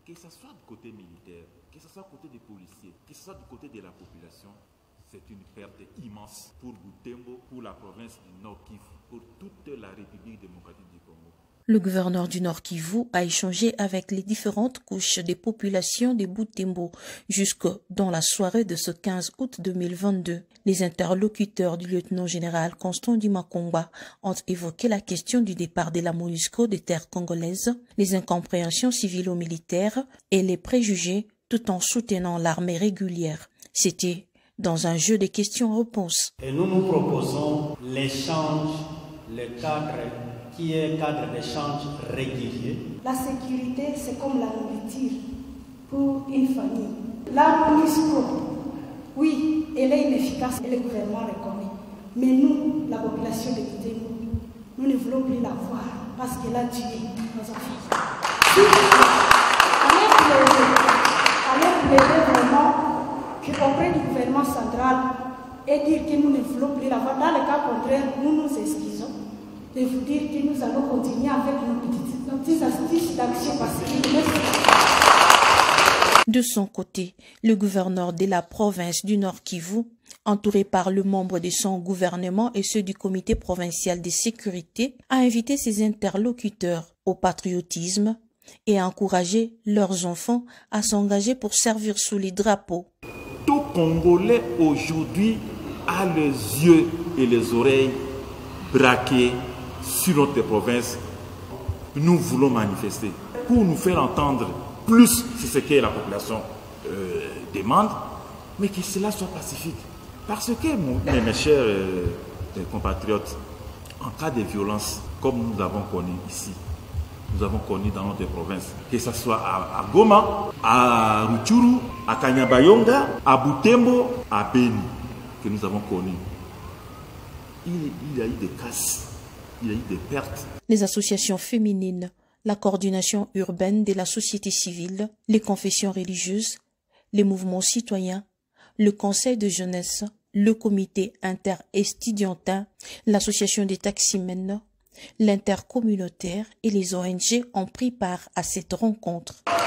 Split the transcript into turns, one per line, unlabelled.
Que ce soit du côté militaire, que ce soit du côté des policiers, que ce soit du côté de la population, c'est une perte immense pour Butembo, pour la province du Nord Kivu, pour toute la République démocratique du Congo.
Le gouverneur du Nord Kivu a échangé avec les différentes couches des populations de Butembo jusque dans la soirée de ce 15 août 2022. Les interlocuteurs du lieutenant-général Constant Dimakongwa ont évoqué la question du départ de la MONUSCO des terres congolaises, les incompréhensions civilo-militaires et les préjugés, tout en soutenant l'armée régulière. C'était dans un jeu de questions-réponses.
Et nous proposons l'échange, le cadre qui est cadre d'échange régulier.
La sécurité, c'est comme la nourriture pour une famille. La MONUSCO, oui, elle est inefficace et le gouvernement reconnaît. Mais nous, la population de Butembo, nous ne voulons plus la voir parce qu'elle a tué nos enfants. Si, allez plaider vraiment qu'auprès du gouvernement central et dire que nous ne voulons plus la voir. Dans le cas contraire, nous nous excusons de vous dire que nous allons continuer avec nos petites astuces d'action pacifique.
De son côté, le gouverneur de la province du Nord Kivu, entouré par le membre de son gouvernement et ceux du comité provincial de sécurité, a invité ses interlocuteurs au patriotisme et a encouragé leurs enfants à s'engager pour servir sous les drapeaux.
Tout Congolais aujourd'hui a les yeux et les oreilles braqués sur notre province. Nous voulons manifester pour nous faire entendre plus sur ce que la population demande, mais que cela soit pacifique. Parce que, mes chers compatriotes, en cas de violence, comme nous avons connu ici, nous avons connu dans notre province, que ce soit à Goma, à Rutshuru, à Kanyabayonga, à Butembo, à Beni, que nous avons connu. Il y a eu des casses, il y a eu des pertes.
Les associations féminines, la coordination urbaine de la société civile, les confessions religieuses, les mouvements citoyens, le conseil de jeunesse, le comité inter-estudiantin, l'association des taximens, l'intercommunautaire et les ONG ont pris part à cette rencontre.